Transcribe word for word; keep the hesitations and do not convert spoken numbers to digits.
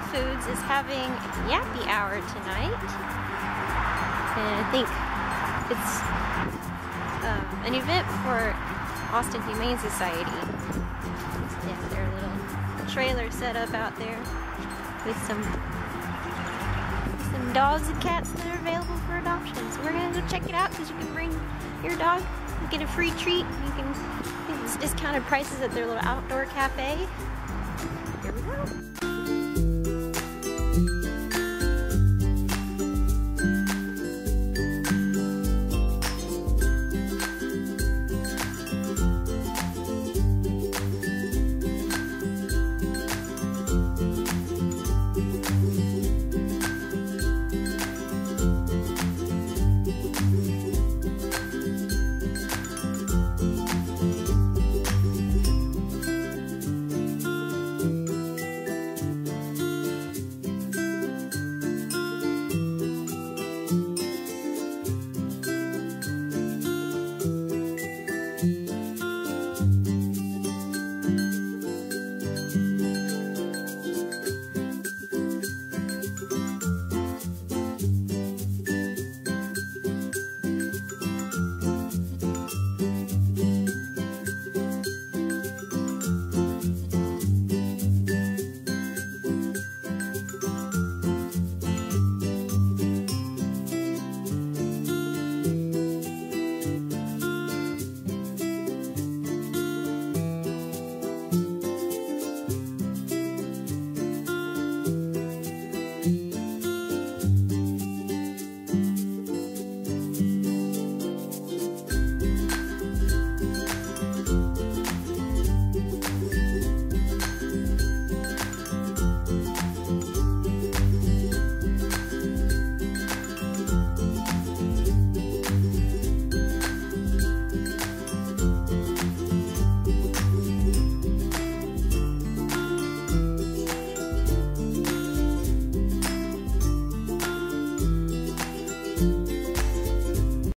Foods is having Yappy Hour tonight. And I think it's um, an event for Austin Humane Society. They have their little trailer set up out there with some some dogs and cats that are available for adoption. So we're gonna go check it out because you can bring your dog, you get a free treat. You can, it's discounted prices at their little outdoor cafe. Here we go.